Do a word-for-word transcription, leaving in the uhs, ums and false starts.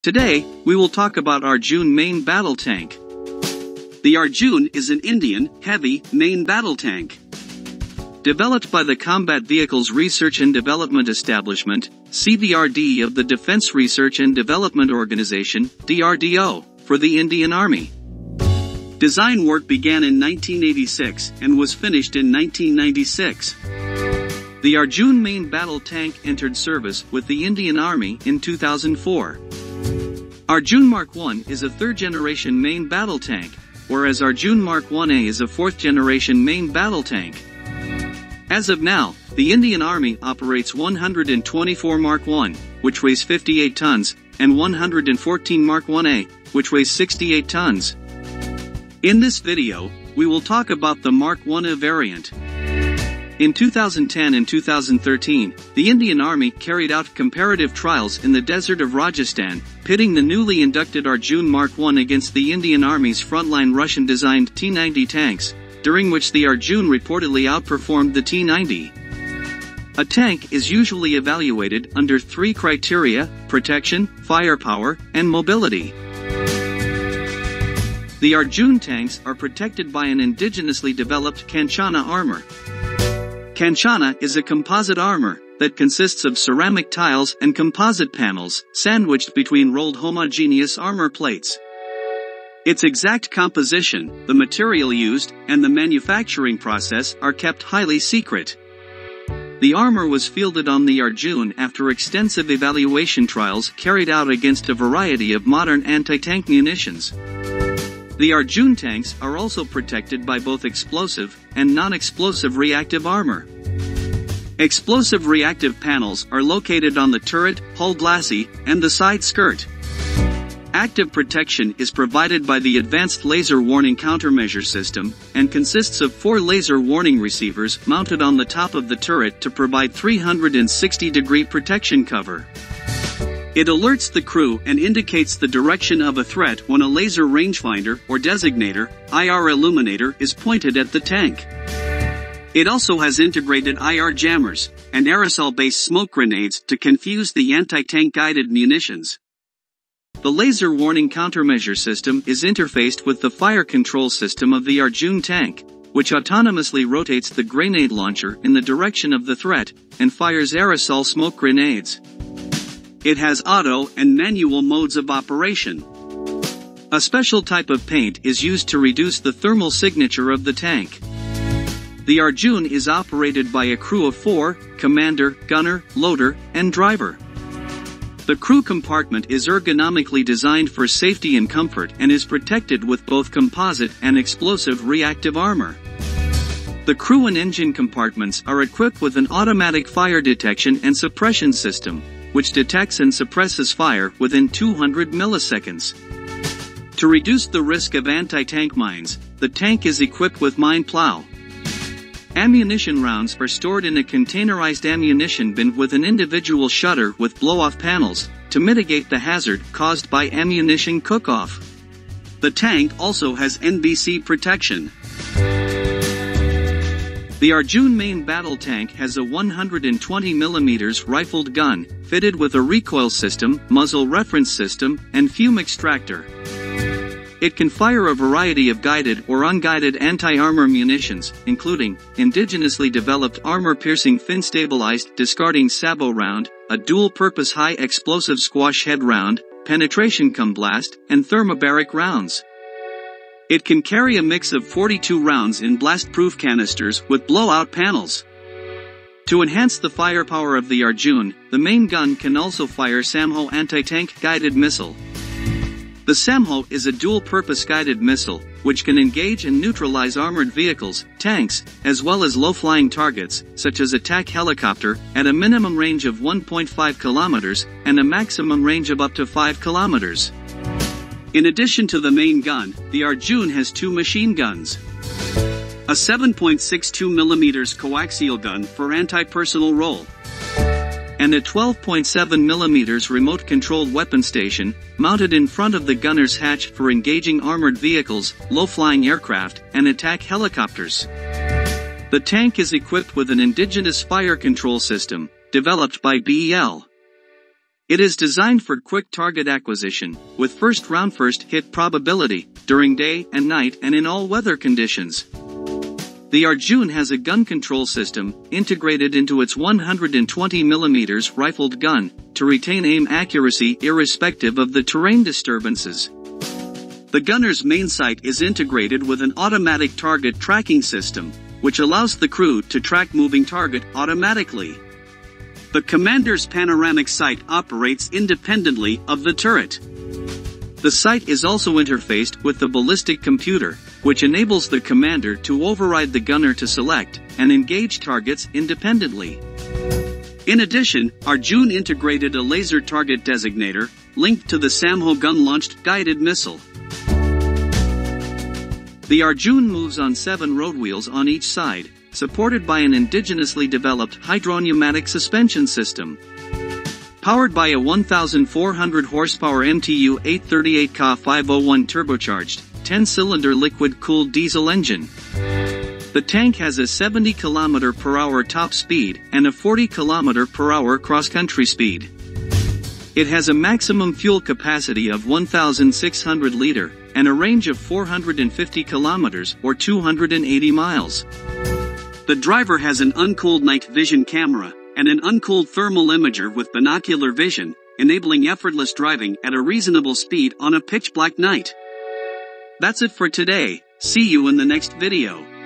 Today, we will talk about Arjun main battle tank. The Arjun is an Indian, heavy, main battle tank. Developed by the Combat Vehicles Research and Development Establishment, C V R D E of the Defense Research and Development Organization, D R D O, for the Indian Army. Design work began in nineteen eighty-six and was finished in nineteen ninety-six. The Arjun main battle tank entered service with the Indian Army in two thousand four. Arjun Mark one is a third-generation main battle tank, whereas Arjun Mark one A is a fourth-generation main battle tank. As of now, the Indian Army operates one hundred twenty-four Mark one, which weighs fifty-eight tons, and one hundred fourteen Mark one A, which weighs sixty-eight tons. In this video, we will talk about the Mark one A variant. In two thousand ten and two thousand thirteen, the Indian Army carried out comparative trials in the Desert of Rajasthan, pitting the newly inducted Arjun Mark one against the Indian Army's frontline Russian-designed T ninety tanks, during which the Arjun reportedly outperformed the T ninety. A tank is usually evaluated under three criteria: protection, firepower, and mobility. The Arjun tanks are protected by an indigenously developed Kanchana armor. Kanchana is a composite armor that consists of ceramic tiles and composite panels sandwiched between rolled homogeneous armor plates. Its exact composition, the material used, and the manufacturing process are kept highly secret. The armor was fielded on the Arjun after extensive evaluation trials carried out against a variety of modern anti-tank munitions. The Arjun tanks are also protected by both explosive and non-explosive reactive armor. Explosive reactive panels are located on the turret, hull glacis, and the side skirt. Active protection is provided by the Advanced Laser Warning Countermeasure System, and consists of four laser warning receivers mounted on the top of the turret to provide three hundred sixty degree protection cover. It alerts the crew and indicates the direction of a threat when a laser rangefinder or designator, I R illuminator, is pointed at the tank. It also has integrated I R jammers and aerosol-based smoke grenades to confuse the anti-tank guided munitions. The laser warning countermeasure system is interfaced with the fire control system of the Arjun tank, which autonomously rotates the grenade launcher in the direction of the threat and fires aerosol smoke grenades. It has auto and manual modes of operation. A special type of paint is used to reduce the thermal signature of the tank. The Arjun is operated by a crew of four: commander, gunner, loader, and driver. The crew compartment is ergonomically designed for safety and comfort and is protected with both composite and explosive reactive armor. The crew and engine compartments are equipped with an automatic fire detection and suppression system, which detects and suppresses fire within two hundred milliseconds. To reduce the risk of anti-tank mines, the tank is equipped with mine plow. Ammunition rounds are stored in a containerized ammunition bin with an individual shutter with blow-off panels, to mitigate the hazard caused by ammunition cook-off. The tank also has N B C protection. The Arjun main battle tank has a one hundred twenty millimeter rifled gun, fitted with a recoil system, muzzle reference system, and fume extractor. It can fire a variety of guided or unguided anti-armor munitions, including indigenously developed armor-piercing fin-stabilized discarding sabot round, a dual-purpose high-explosive squash head round, penetration cum blast, and thermobaric rounds. It can carry a mix of forty-two rounds in blast-proof canisters with blowout panels. To enhance the firepower of the Arjun, the main gun can also fire SAMHO anti-tank guided missile. The SAMHO is a dual-purpose guided missile, which can engage and neutralize armored vehicles, tanks, as well as low-flying targets, such as attack helicopter, at a minimum range of one point five kilometers and a maximum range of up to five kilometers. In addition to the main gun, the Arjun has two machine guns. A seven point six two millimeter coaxial gun for anti-personnel role, and a twelve point seven millimeter remote-controlled weapon station, mounted in front of the gunner's hatch for engaging armored vehicles, low-flying aircraft, and attack helicopters. The tank is equipped with an indigenous fire control system, developed by B E L. It is designed for quick target acquisition, with first round first hit probability, during day and night and in all weather conditions. The Arjun has a gun control system, integrated into its one hundred twenty millimeter rifled gun, to retain aim accuracy irrespective of the terrain disturbances. The gunner's main sight is integrated with an automatic target tracking system, which allows the crew to track moving target automatically. The commander's panoramic sight operates independently of the turret. The sight is also interfaced with the ballistic computer, which enables the commander to override the gunner to select and engage targets independently. In addition, Arjun integrated a laser target designator, linked to the Samho gun-launched guided missile. The Arjun moves on seven road wheels on each side, supported by an indigenously developed hydropneumatic suspension system. Powered by a one thousand four hundred horsepower M T U eight thirty-eight K five oh one turbocharged, ten cylinder liquid-cooled diesel engine. The tank has a seventy kilometer per hour top speed and a forty kilometer per hour cross-country speed. It has a maximum fuel capacity of one thousand six hundred liter and a range of four hundred fifty kilometers or two hundred eighty miles. The driver has an uncooled night vision camera and an uncooled thermal imager with binocular vision, enabling effortless driving at a reasonable speed on a pitch-black night. That's it for today. See you in the next video.